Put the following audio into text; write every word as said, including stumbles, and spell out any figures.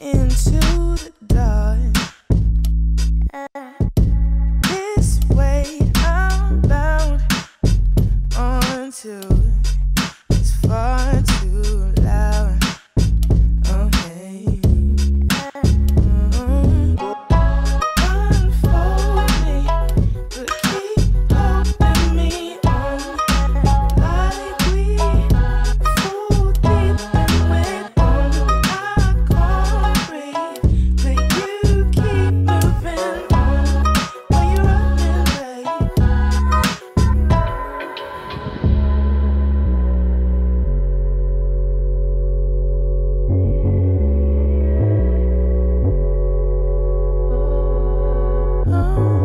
into the dark. This way I'm bound onto it's far too loud. Okay. Mm-hmm. Unfold me, but keep holding me on like we fall deep and we're on. I can't breathe, but you keep moving on when you're running away. Oh.